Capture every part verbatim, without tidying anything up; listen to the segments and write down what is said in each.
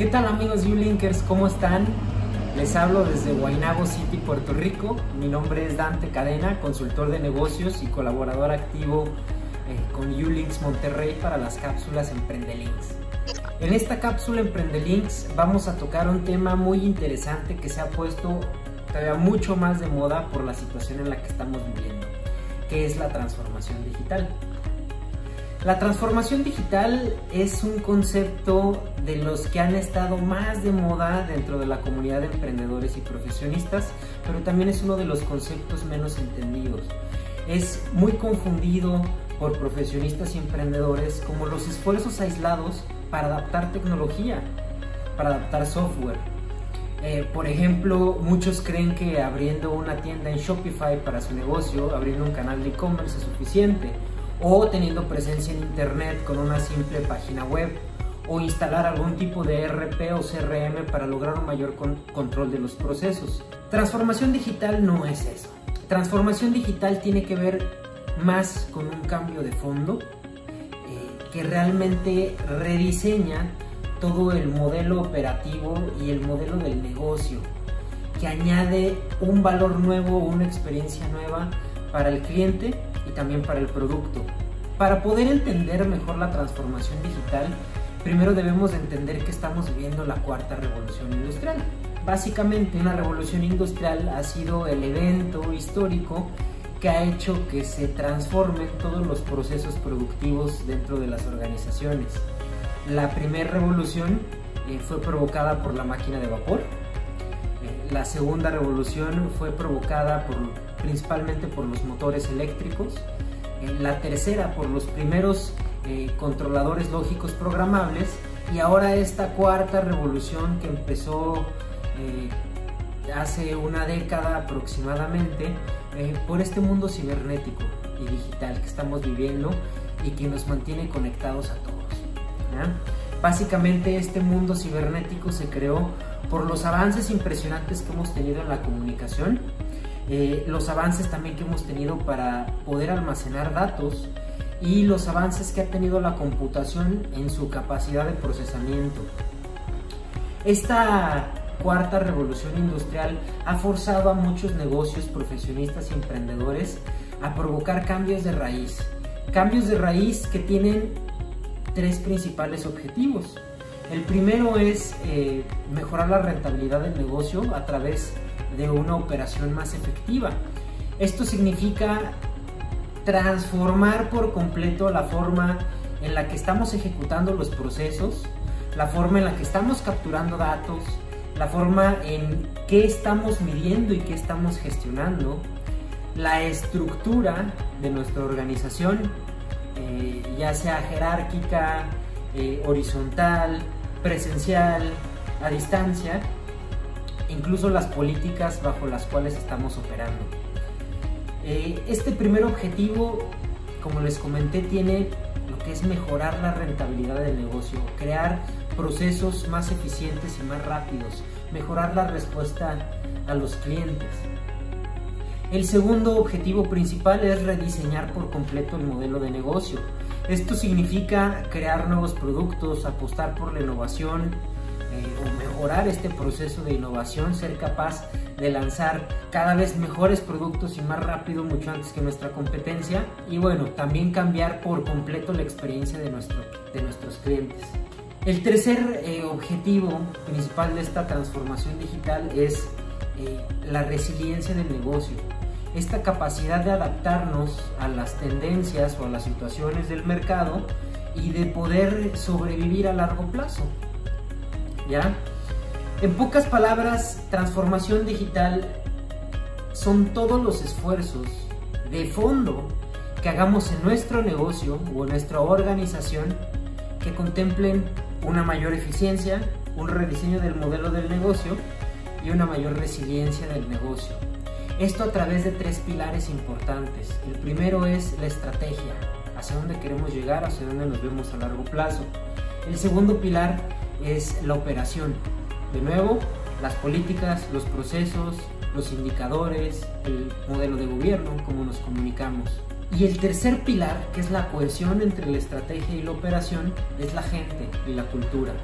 ¿Qué tal amigos YouLinkers? ¿Cómo están? Les hablo desde Guaynabo City, Puerto Rico. Mi nombre es Dante Cadena, consultor de negocios y colaborador activo eh, con YouLinks Monterrey para las cápsulas Emprendelinks. En esta cápsula Emprendelinks vamos a tocar un tema muy interesante que se ha puesto todavía mucho más de moda por la situación en la que estamos viviendo, que es la transformación digital. La transformación digital es un concepto de los que han estado más de moda dentro de la comunidad de emprendedores y profesionistas, pero también es uno de los conceptos menos entendidos. Es muy confundido por profesionistas y emprendedores como los esfuerzos aislados para adaptar tecnología, para adaptar software. Eh, por ejemplo, muchos creen que abriendo una tienda en Shopify para su negocio, abriendo un canal de e-commerce es suficiente, o teniendo presencia en internet con una simple página web, o instalar algún tipo de E R P o C R M para lograr un mayor con control de los procesos. Transformación digital no es eso. Transformación digital tiene que ver más con un cambio de fondo eh, que realmente rediseña todo el modelo operativo y el modelo del negocio, que añade un valor nuevo, una experiencia nueva para el cliente y también para el producto. Para poder entender mejor la transformación digital, primero debemos de entender que estamos viviendo la cuarta revolución industrial. Básicamente, una revolución industrial ha sido el evento histórico que ha hecho que se transformen todos los procesos productivos dentro de las organizaciones. La primera revolución eh, fue provocada por la máquina de vapor. Eh, la segunda revolución fue provocada por, principalmente por los motores eléctricos. Eh, la tercera por los primeros eh, controladores lógicos programables. Y ahora esta cuarta revolución que empezó eh, hace una década aproximadamente eh, por este mundo cibernético y digital que estamos viviendo y que nos mantiene conectados a todos. ¿Ya? Básicamente este mundo cibernético se creó por los avances impresionantes que hemos tenido en la comunicación, eh, los avances también que hemos tenido para poder almacenar datos y los avances que ha tenido la computación en su capacidad de procesamiento. Esta cuarta revolución industrial ha forzado a muchos negocios, profesionistas y emprendedores a provocar cambios de raíz, cambios de raíz que tienen tres principales objetivos. El primero es eh, mejorar la rentabilidad del negocio a través de una operación más efectiva. Esto significa transformar por completo la forma en la que estamos ejecutando los procesos, la forma en la que estamos capturando datos, la forma en que estamos midiendo y que estamos gestionando, la estructura de nuestra organización, eh, ya sea jerárquica, eh, horizontal, presencial, a distancia, incluso las políticas bajo las cuales estamos operando. Eh, este primer objetivo, como les comenté, tiene lo que es mejorar la rentabilidad del negocio, crear procesos más eficientes y más rápidos, mejorar la respuesta a los clientes. El segundo objetivo principal es rediseñar por completo el modelo de negocio. Esto significa crear nuevos productos, apostar por la innovación eh, o mejorar este proceso de innovación, ser capaz de lanzar cada vez mejores productos y más rápido, mucho antes que nuestra competencia. Y bueno, también cambiar por completo la experiencia de, nuestro, de nuestros clientes. El tercer eh, objetivo principal de esta transformación digital es eh, la resiliencia del negocio. Esta capacidad de adaptarnos a las tendencias o a las situaciones del mercado y de poder sobrevivir a largo plazo. ¿Ya? En pocas palabras, transformación digital son todos los esfuerzos de fondo que hagamos en nuestro negocio o en nuestra organización que contemplen una mayor eficiencia, un rediseño del modelo del negocio y una mayor resiliencia del negocio. Esto a través de tres pilares importantes. El primero es la estrategia, hacia dónde queremos llegar, hacia dónde nos vemos a largo plazo. El segundo pilar es la operación. De nuevo, las políticas, los procesos, los indicadores, el modelo de gobierno, cómo nos comunicamos. Y el tercer pilar, que es la cohesión entre la estrategia y la operación, es la gente y la cultura.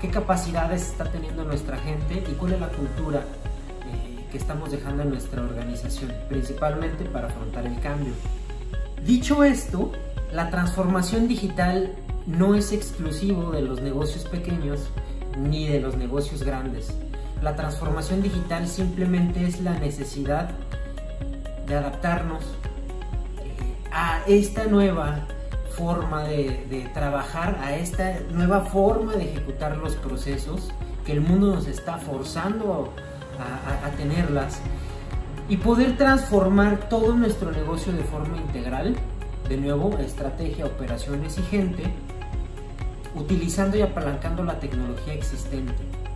qué capacidades está teniendo nuestra gente y cuál es la cultura eh, que estamos dejando en nuestra organización, principalmente para afrontar el cambio. Dicho esto, la transformación digital no es exclusivo de los negocios pequeños ni de los negocios grandes. La transformación digital simplemente es la necesidad de adaptarnos eh, a esta nueva forma de, de trabajar, a esta nueva forma de ejecutar los procesos que el mundo nos está forzando a, a, a tenerlas, y poder transformar todo nuestro negocio de forma integral, de nuevo, estrategia, operaciones y gente, utilizando y apalancando la tecnología existente.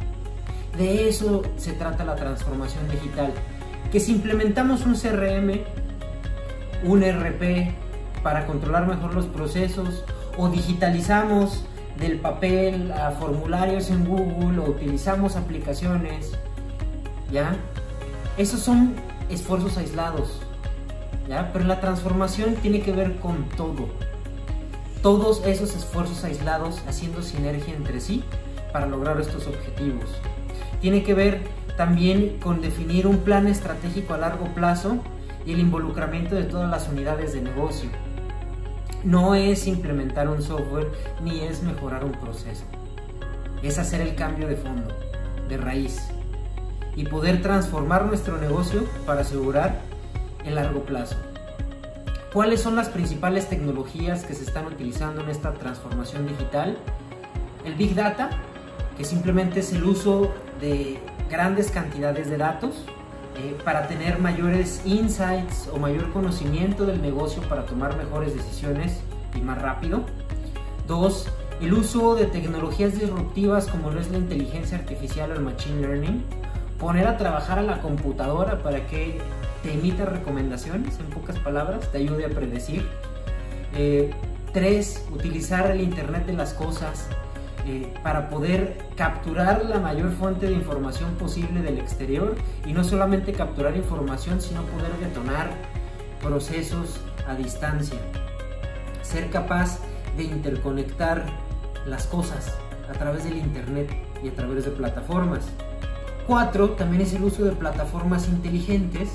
De eso se trata la transformación digital, que si implementamos un C R M, un E R P para controlar mejor los procesos, o digitalizamos del papel a formularios en Google, o utilizamos aplicaciones, ¿ya? Esos son esfuerzos aislados, ¿ya? Pero la transformación tiene que ver con todo. Todos esos esfuerzos aislados haciendo sinergia entre sí para lograr estos objetivos. Tiene que ver también con definir un plan estratégico a largo plazo y el involucramiento de todas las unidades de negocio. No es implementar un software ni es mejorar un proceso. Es hacer el cambio de fondo, de raíz, y poder transformar nuestro negocio para asegurar el largo plazo. ¿Cuáles son las principales tecnologías que se están utilizando en esta transformación digital? El Big Data, que simplemente es el uso de grandes cantidades de datos eh, para tener mayores insights o mayor conocimiento del negocio para tomar mejores decisiones y más rápido. Dos, el uso de tecnologías disruptivas como lo es la inteligencia artificial o el machine learning. Poner a trabajar a la computadora para que te emita recomendaciones, en pocas palabras, te ayude a predecir. Eh, tres, utilizar el Internet de las cosas eh, para poder capturar la mayor fuente de información posible del exterior, y no solamente capturar información, sino poder detonar procesos a distancia. Ser capaz de interconectar las cosas a través del Internet y a través de plataformas. Cuatro, también es el uso de plataformas inteligentes.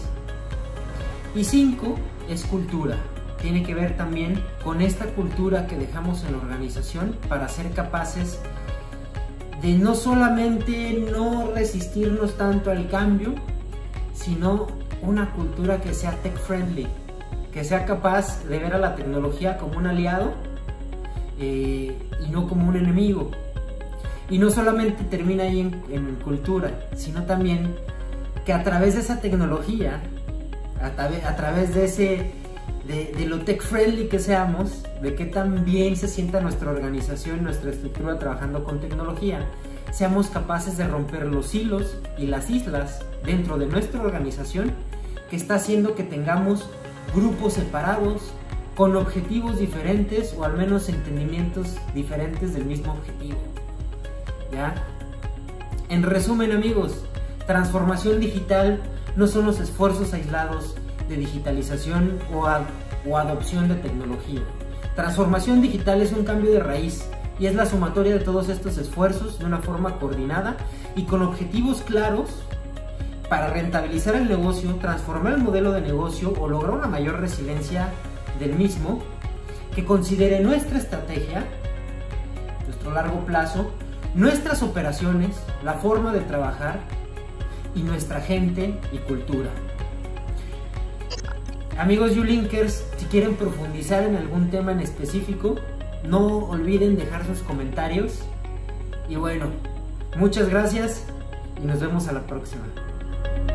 Y cinco, es cultura. Tiene que ver también con esta cultura que dejamos en la organización para ser capaces de no solamente no resistirnos tanto al cambio, sino una cultura que sea tech friendly, que sea capaz de ver a la tecnología como un aliado eh, y no como un enemigo. Y no solamente termina ahí en, en cultura, sino también que a través de esa tecnología, a, a través de, ese, de, de lo tech friendly que seamos, de que tan bien se sienta nuestra organización, nuestra estructura trabajando con tecnología, seamos capaces de romper los hilos y las islas dentro de nuestra organización, que está haciendo que tengamos grupos separados, con objetivos diferentes o al menos entendimientos diferentes del mismo objetivo. ¿Ya? En resumen, amigos, transformación digital no son los esfuerzos aislados de digitalización o, ad, o adopción de tecnología. Transformación digital es un cambio de raíz y es la sumatoria de todos estos esfuerzos de una forma coordinada y con objetivos claros para rentabilizar el negocio, transformar el modelo de negocio o lograr una mayor resiliencia del mismo, que considere nuestra estrategia, nuestro largo plazo, nuestras operaciones, la forma de trabajar y nuestra gente y cultura. Amigos YouLinkers, si quieren profundizar en algún tema en específico, no olviden dejar sus comentarios. Y bueno, muchas gracias y nos vemos a la próxima.